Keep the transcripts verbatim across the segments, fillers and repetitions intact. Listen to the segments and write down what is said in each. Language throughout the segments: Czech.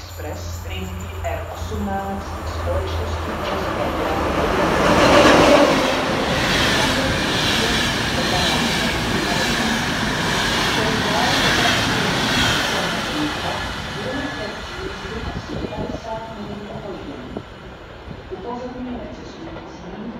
Express linky R osmnáct společnosti České dráhy. Upozorňujeme cestující.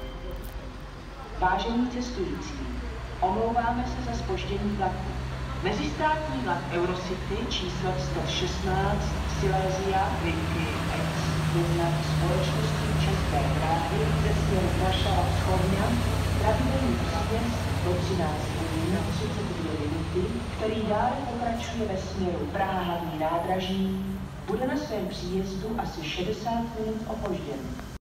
Vážení cestující, omlouváme se za zpoždění vlaku. Mezistátní vlak Eurocity číslo sto šestnáct Silesia linky X jedna společnosti České dráhy ze směru Varšava-Schodňa pravidelný příjezd do třináct hodin třicet dvě minuty, který dále pokračuje ve směru Praha hlavní nádraží, bude na svém příjezdu asi šedesát minut opožděn.